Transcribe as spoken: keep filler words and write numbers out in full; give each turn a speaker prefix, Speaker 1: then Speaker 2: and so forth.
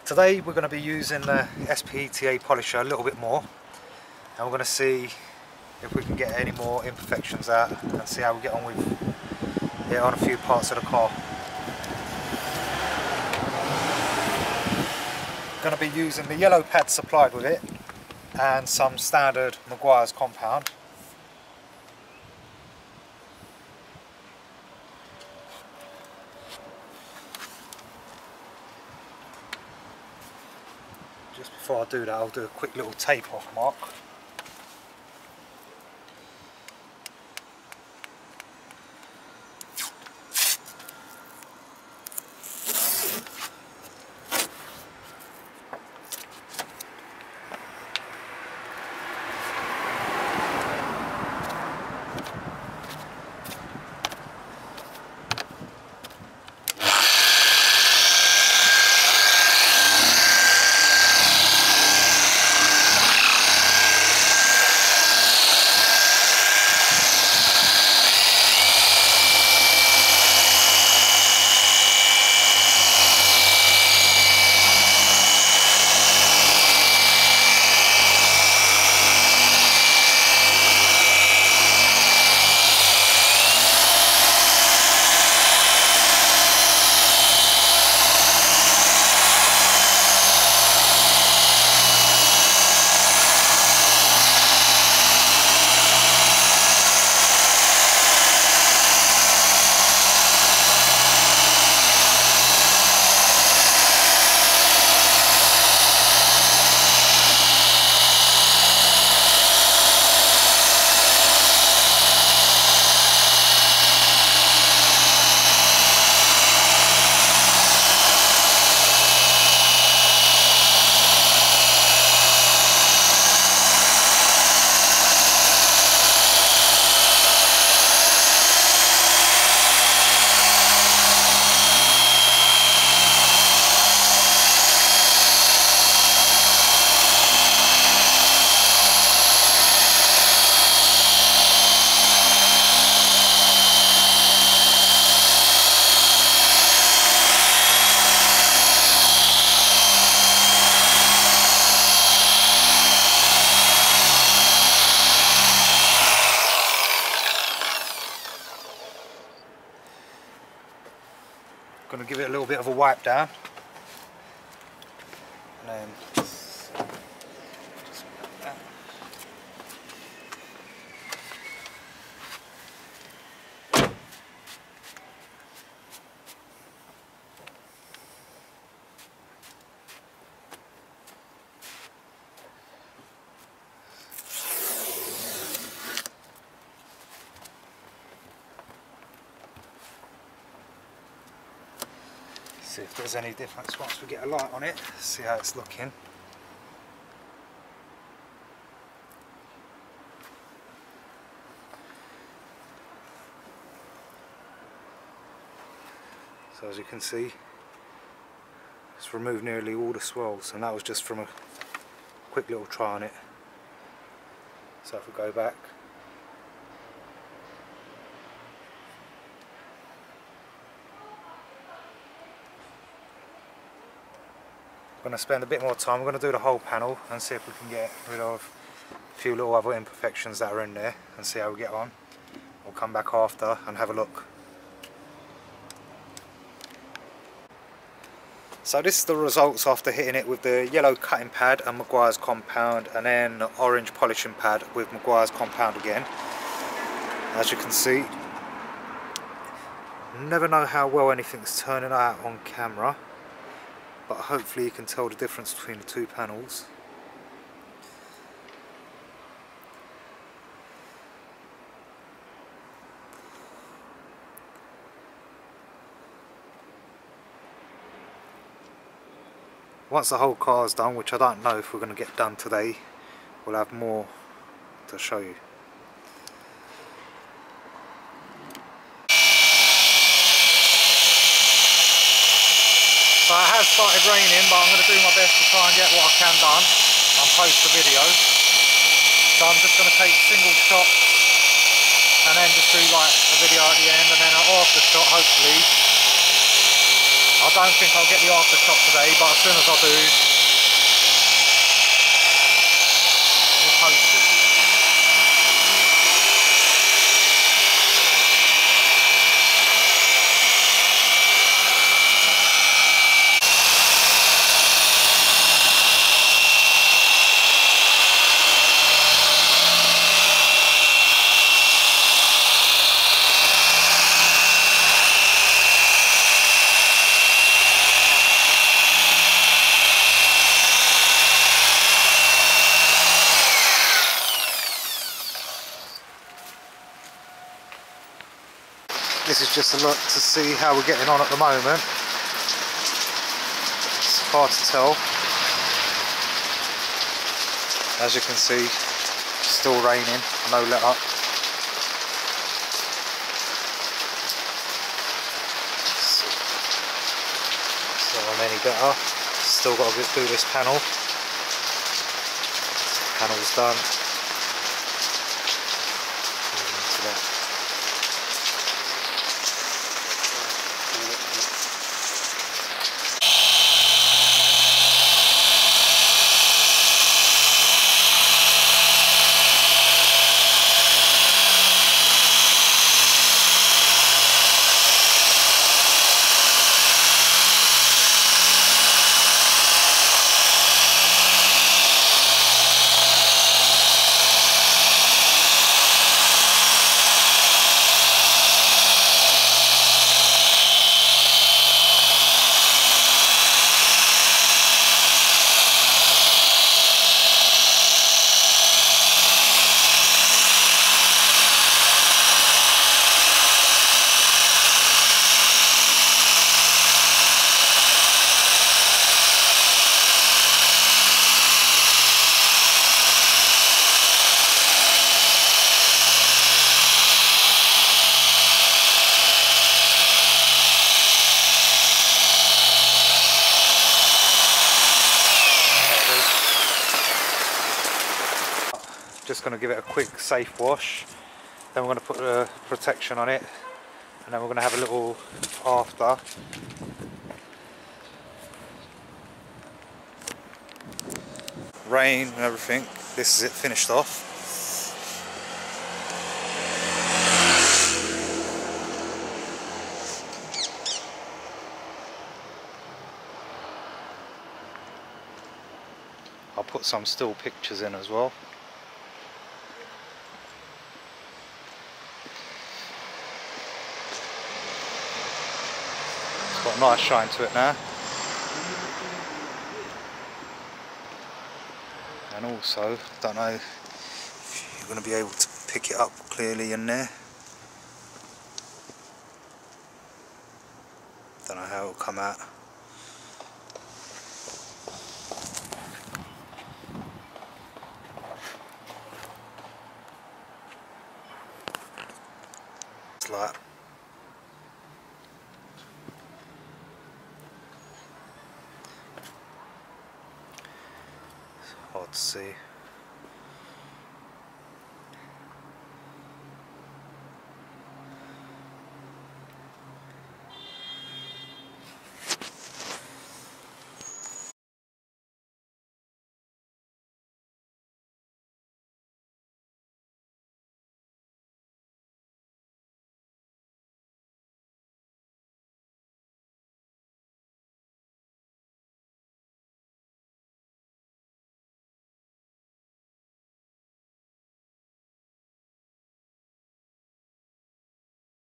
Speaker 1: Today we're going to be using the S P T A polisher a little bit more, and we're going to see if we can get any more imperfections out and see how we get on with it on a few parts of the car. Going to be using the yellow pad supplied with it and some standard Meguiar's compound. Just before I do that, I'll do a quick little tape off mark. Going to give it a little bit of a wipe down, and then just, just like that. See if there's any difference once we get a light on it, see how it's looking. So as you can see, it's removed nearly all the swirls, and that was just from a quick little try on it. So if we go back, I'm going to spend a bit more time. We're going to do the whole panel and see if we can get rid of a few little other imperfections that are in there and see how we get on. We'll come back after and have a look. So this is the results after hitting it with the yellow cutting pad and Meguiar's compound, and then the orange polishing pad with Meguiar's compound again. As you can see, never know how well anything's turning out on camera, but hopefully you can tell the difference between the two panels. Once the whole car is done, which I don't know if we're going to get done today, we'll have more to show you. So it has started raining, but I'm going to do my best to try and get what I can done and post the video. So I'm just going to take single shots and then just do like a video at the end, and then an after shot hopefully I don't think I'll get the aftershock today, but as soon as I do, we'll post it. This is just a look to see how we're getting on at the moment. It's hard to tell. As you can see, still raining, no let up. So I'm any better. Still got to do this panel. Panel's done. Into that. Just going to give it a quick safe wash, then we're going to put the protection on it, and then we're going to have a little after. Rain and everything, this is it finished off. I'll put some still pictures in as well. It's got a nice shine to it now. And also, don't know if you're going to be able to pick it up clearly in there. Don't know how it'll come out. It's like hard to see.